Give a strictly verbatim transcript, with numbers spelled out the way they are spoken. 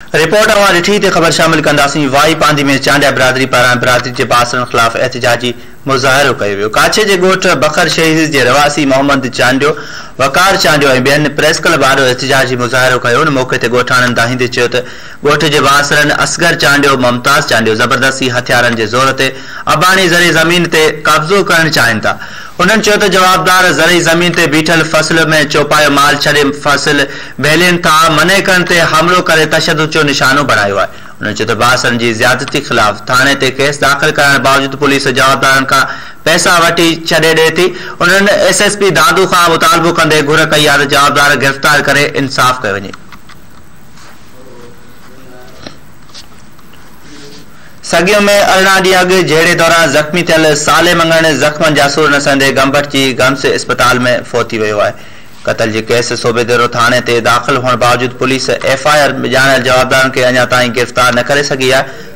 Report अवां ॾिठी ते ख़बर शामिल कंदासीं। वाई पांदी में चांडिया बिरादरी पारां बिरादरी जे बासरनि ख़िलाफ़ एहतिजाजी मुज़ाहिरो कयो वियो। काछे जे ॻोठ बखर शहीद जे रवासी मोहम्मद चांडियो, वकार चांडियो ऐं ॿियनि प्रेस क्लब वारो एहतिजाजी मुज़ाहिरो कयो। उन मौक़े ते ॻोठाणनि दाहींदे चयो त ॻोठ जे बासरनि असगर चांडियो, मुमताज़ चांडियो ज़बरदस्ती हथियारनि जे ज़ोर ते अबाणी ज़रे ज़मीन ते कब्ज़ो करणु चाहिनि था। उन्हनि चयो त जवाबदार ज़रई ज़मीन ते बीठल फसल में चौपायो माल छॾे फसल बेलियुनि था मने कनि ते हमिलो करे तशदुद जो निशानो बणायो आहे। उन्हनि चयो त बासरनि जी ज़्यादती ख़िलाफ़ थाणे ते केस दाख़िल करण बावजूदि पुलिस जवाबदारनि खां पैसा वठी छॾे ॾिए थी। उन्हनि एस एस पी दादू खां मुतालबो कंदे घुर कई आहे त जवाबदार गिरफ़्तार करे इंसाफ़ कयो वञे। सगियो में अरिड़हं ॾींहं अॻु जहिड़े दौरान ज़ख़्मी थियल साले मंगण ज़ख़्मनि जा सुर न सहंदे गंभट जी गम्स इस्पताल में फोत थी वियो आहे। क़तल जी केस सूबेदारो थाणे ते दाख़िल हुअण बावजूदि पुलिस एफ आई आर ॼाणल जवाबदारनि खे अञा ताईं गिरफ़्तार न करे सघी आहे।